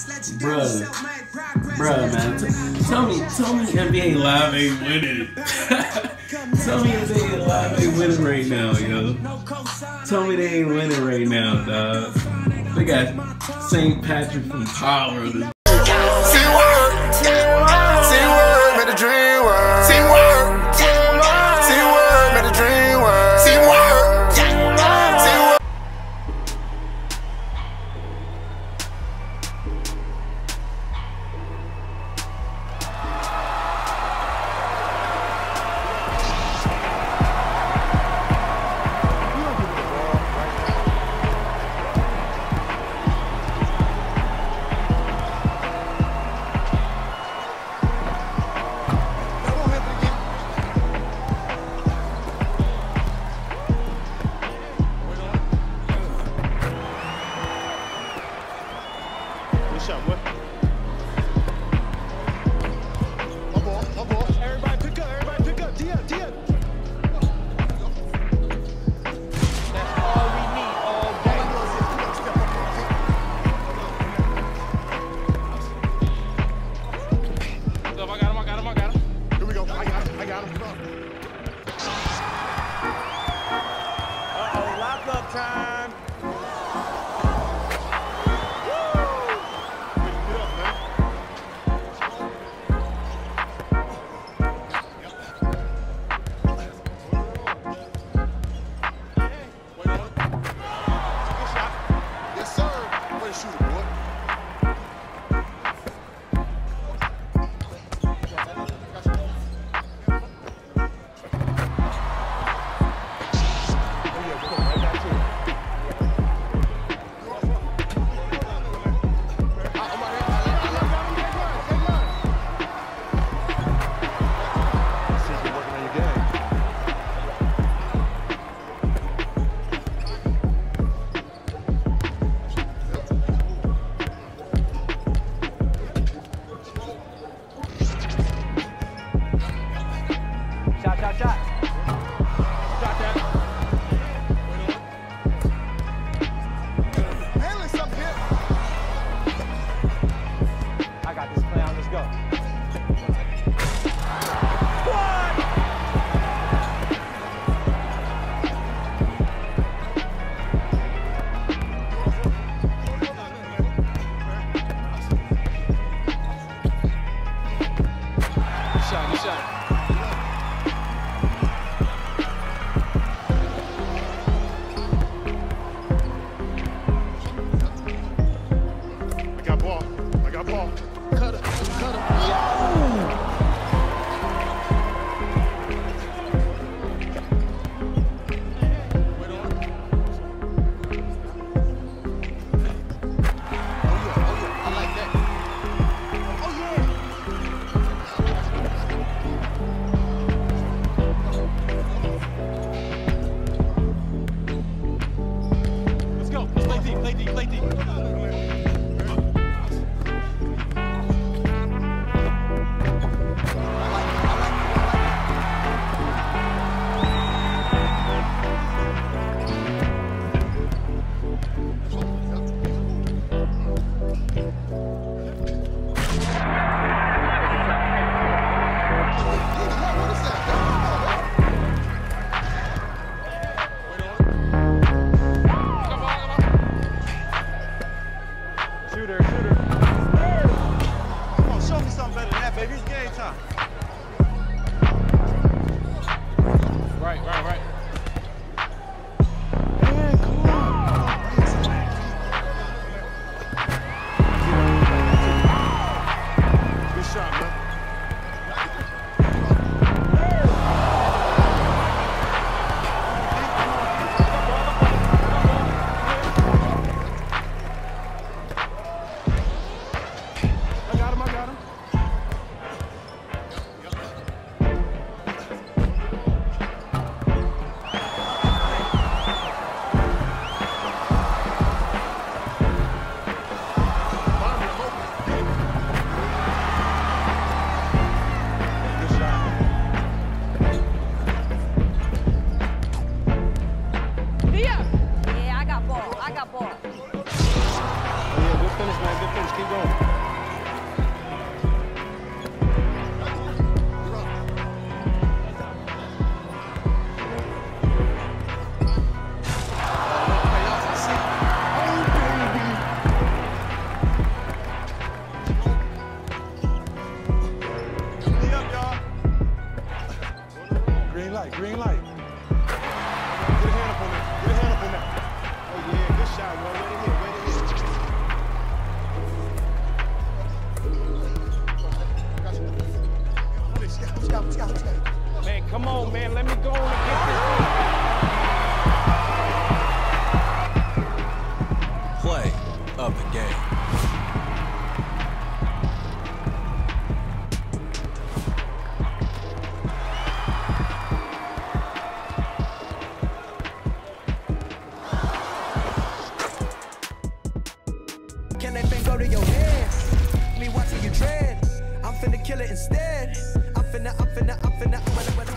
Bruh, man, tell me NBA Live ain't winning. Tell me NBA Live ain't winning right now, yo. Tell me they ain't winning right now, dog. They got St. Patrick from Power. Come on, man, let me go on and get this. Play of the game. Can that thing go to your head? Me watching you dread. I'm finna kill it instead. I'm finna